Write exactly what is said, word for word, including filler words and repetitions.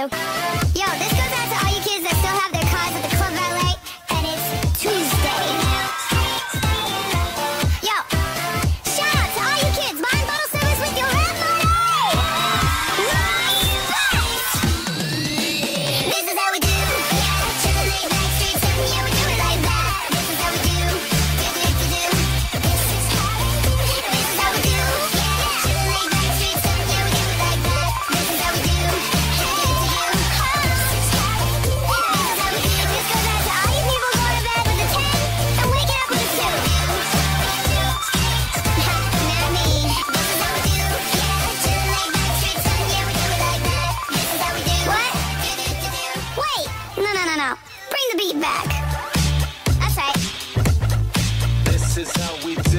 Yo, this goes out to all you kids that still have their cars at the club valet, and it's Tuesday. Yo, shout out to all you kids buying bottle service with your rap money! Respect! This is how we do. To the laid back streets, and yeah, we do it like that. This is how we do. Do do do do. This is how we do. This is how we do. To the laid back streets, and yeah, we do it like that. This is how we do. Do do do do. This is how we do. This is how we do. This goes out to all you people going to bed with a ten and waking up with a two. Not me. This is how we do. To the laid back streets, and yeah, we do it like that. This is how we do. What? Do do do do. Wait. No no no no. Bring the beat back. That's right. This is how we do.